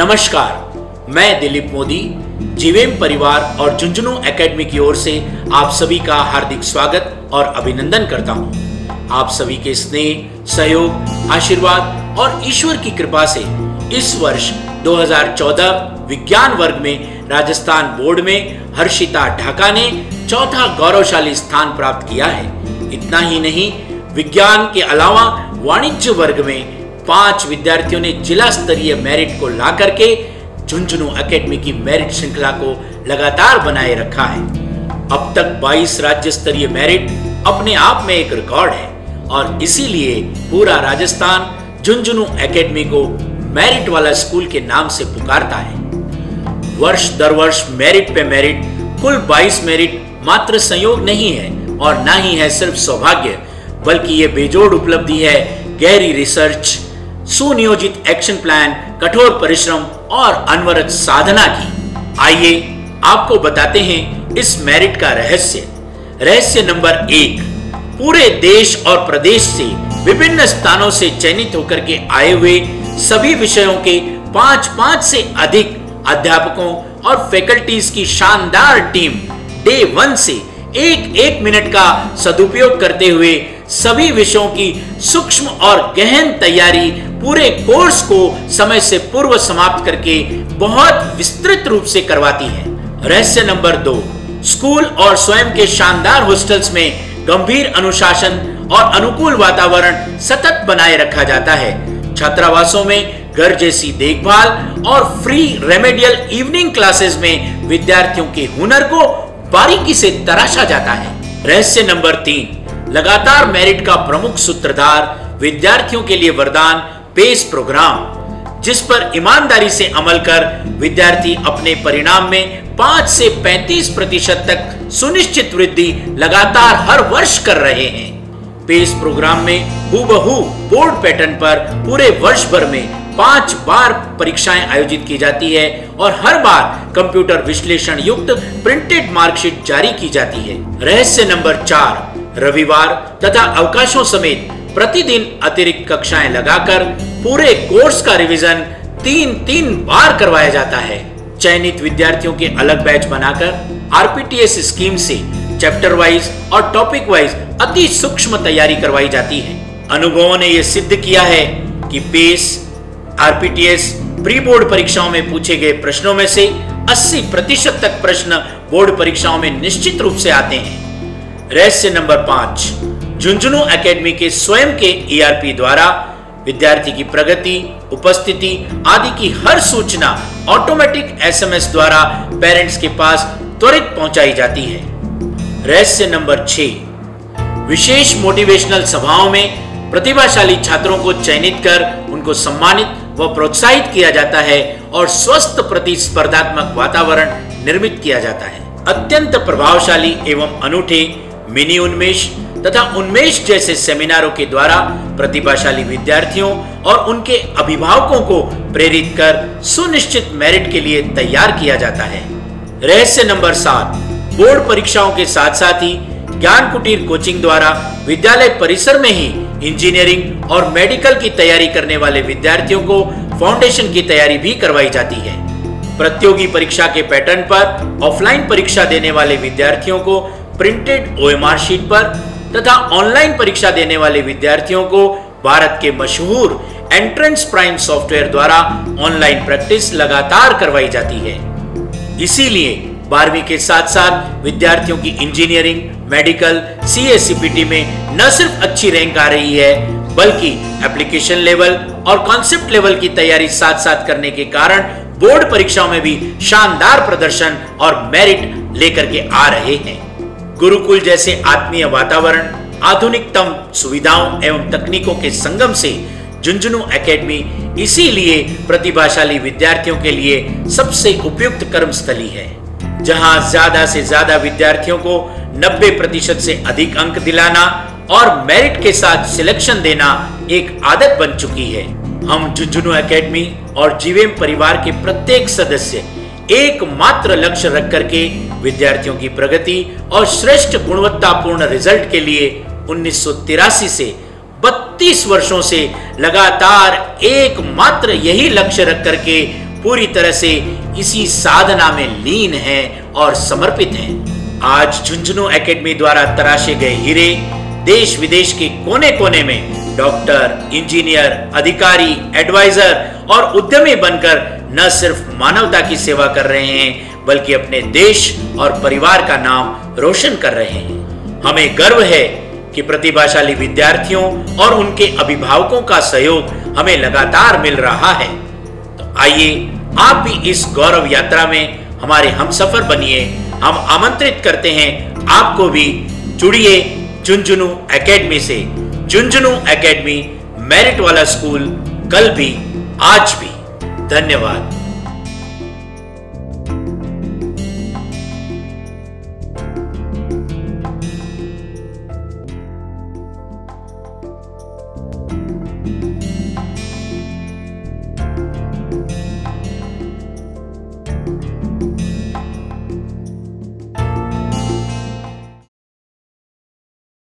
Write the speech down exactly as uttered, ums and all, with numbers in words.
नमस्कार, मैं दिलीप मोदी जीवेम परिवार और झुंझुनू एकेडमी की ओर से आप सभी का हार्दिक स्वागत और अभिनंदन करता हूं। आप सभी के स्नेह, सहयोग, आशीर्वाद और ईश्वर की कृपा से इस वर्ष दो हज़ार चौदह विज्ञान वर्ग में राजस्थान बोर्ड में हर्षिता ढाका ने चौथा गौरवशाली स्थान प्राप्त किया है। इतना ही नहीं, विज्ञान के अलावा वाणिज्य वर्ग में पांच विद्यार्थियों ने जिला स्तरीय मेरिट को ला करके झुंझुनू एकेडमी की मेरिट श्रृंखला को लगातार बनाए रखा है। अब तक बाईस राज्य स्तरीय मेरिट अपने आप में एक रिकॉर्ड है और इसीलिए पूरा राजस्थान झुंझुनू एकेडमी को मेरिट वाला स्कूल के नाम से पुकारता है। वर्ष दर वर्ष मेरिट पे मेरिट, कुल बाईस मेरिट मात्र संयोग नहीं है और ना ही है सिर्फ सौभाग्य, बल्कि ये बेजोड़ उपलब्धि है गहरी रिसर्च, सुनियोजित एक्शन प्लान, कठोर परिश्रम और अनवरत साधना की। आइए आपको बताते हैं इस मेरिट का रहस्य। रहस्य नंबर एक, पूरे देश और प्रदेश से विभिन्न स्थानों से चयनित होकर के आए हुए सभी विषयों के पांच पांच से अधिक अध्यापकों और फैकल्टीज की शानदार टीम डे वन से एक एक मिनट का सदुपयोग करते हुए सभी विषयों की सूक्ष्म और गहन तैयारी पूरे कोर्स को समय से पूर्व समाप्त करके बहुत विस्तृत रूप से करवाती है। रहस्य नंबर दो, स्कूल और स्वयं के शानदार हॉस्टल्स में गंभीर अनुशासन और अनुकूल वातावरण सतत बनाए रखा जाता है। छात्रावासों में घर जैसी देखभाल और फ्री रेमेडियल इवनिंग क्लासेस में विद्यार्थियों के हुनर को बारीकी से तराशा जाता है। रहस्य नंबर तीन, लगातार मेरिट का प्रमुख सूत्रधार, विद्यार्थियों के लिए वरदान पेस प्रोग्राम, जिस पर ईमानदारी से अमल कर विद्यार्थी अपने परिणाम में पाँच से पैंतीस प्रतिशत तक सुनिश्चित वृद्धि लगातार हर वर्ष कर रहे हैं। पेस प्रोग्राम में हूबहू बोर्ड पैटर्न पर पूरे वर्ष भर में पांच बार परीक्षाएं आयोजित की जाती है और हर बार कंप्यूटर विश्लेषण युक्त प्रिंटेड मार्कशीट जारी की जाती है। रहस्य नंबर चार, रविवार तथा अवकाशों समेत प्रतिदिन अतिरिक्त कक्षाएं लगाकर पूरे कोर्स का रिवीजन तीन तीन बार करवाया जाता है। चयनित विद्यार्थियों के अलग बैच बनाकर आरपीटीएस स्कीम से चैप्टर वाइज और टॉपिक वाइज अति सूक्ष्म तैयारी करवाई जाती है। अनुभवों ने यह सिद्ध किया है कि पेस, आरपीटीएस प्री बोर्ड परीक्षाओं में पूछे गए प्रश्नों में से अस्सी प्रतिशत तक प्रश्न बोर्ड परीक्षाओं में निश्चित रूप से आते हैं। रहस्य नंबर पांच, झुंझुनू एकेडमी के स्वयं के ईआरपी द्वारा विद्यार्थी की प्रगति, उपस्थिति आदि की हर सूचना ऑटोमेटिक एसएमएस द्वारा पेरेंट्स के पास त्वरित पहुंचाई जाती है। रहस्य नंबर छह, विशेष मोटिवेशनल सभाओं में प्रतिभाशाली छात्रों को चयनित कर उनको सम्मानित व प्रोत्साहित किया जाता है और स्वस्थ प्रतिस्पर्धात्मक वातावरण निर्मित किया जाता है। अत्यंत प्रभावशाली एवं अनूठे मिनी उन्मेष तथा उन्मेष जैसे सेमिनारों के द्वारा प्रतिभाशाली विद्यार्थियों और उनके अभिभावकों को प्रेरित कर सुनिश्चित मेरिट के लिए तैयार किया जाता है। रहस्य नंबर सात, बोर्ड परीक्षाओं के साथ साथ ही ज्ञान कुटीर कोचिंग द्वारा विद्यालय परिसर में ही इंजीनियरिंग और मेडिकल की तैयारी करने वाले विद्यार्थियों को फाउंडेशन की तैयारी भी करवाई जाती है। प्रतियोगी परीक्षा के पैटर्न पर ऑफलाइन परीक्षा देने वाले विद्यार्थियों को प्रिंटेड ओएमआर शीट पर तथा ऑनलाइन परीक्षा देने वाले विद्यार्थियों को भारत के मशहूर एंट्रेंस प्राइम सॉफ्टवेयर द्वारा ऑनलाइन प्रैक्टिस लगातार करवाई जाती है। इसीलिए बारहवीं के साथ साथ विद्यार्थियों की इंजीनियरिंग, मेडिकल, सीए सीपीटी में न सिर्फ अच्छी रैंक आ रही है, बल्कि एप्लीकेशन लेवल और कॉन्सेप्ट लेवल की तैयारी साथ साथ करने के कारण बोर्ड परीक्षाओं में भी शानदार प्रदर्शन और मेरिट लेकर के आ रहे हैं। गुरुकुल जैसे आत्मीय वातावरण, आधुनिकतम सुविधाओं एवं तकनीकों के संगम से झुंझुनू एकेडमी इसीलिए प्रतिभाशाली विद्यार्थियों के लिए सबसे उपयुक्त कर्मस्थली है, जहां ज्यादा से ज्यादा विद्यार्थियों को नब्बे प्रतिशत से अधिक अंक दिलाना और मेरिट के साथ सिलेक्शन देना एक आदत बन चुकी है। हम झुंझुनू एकेडमी और जीवेम परिवार के प्रत्येक सदस्य एकमात्र लक्ष्य रख करके विद्यार्थियों की प्रगति और श्रेष्ठ गुणवत्तापूर्ण रिजल्ट के लिए उन्नीस सौ तिरासी से बत्तीस वर्षों से लगातार एकमात्र यही लक्ष्य रख करके पूरी तरह से इसी साधना में लीन हैं और समर्पित हैं। आज झुंझुनू एकेडमी द्वारा तराशे गए हीरे देश विदेश के कोने कोने में डॉक्टर, इंजीनियर, अधिकारी, एडवाइजर और उद्यमी बनकर न सिर्फ मानवता की सेवा कर रहे हैं बल्कि अपने देश और परिवार का नाम रोशन कर रहे हैं। हमें गर्व है कि प्रतिभाशाली विद्यार्थियों और उनके अभिभावकों का सहयोग हमें लगातार मिल रहा है। तो आइए आप भी इस गौरव यात्रा में हमारे हमसफर बनिए। हम आमंत्रित करते हैं आपको भी, जुड़िए झुंझुनू एकेडमी से। झुंझुनू एकेडमी, मेरिट वाला स्कूल, कल भी आज भी। धन्यवाद।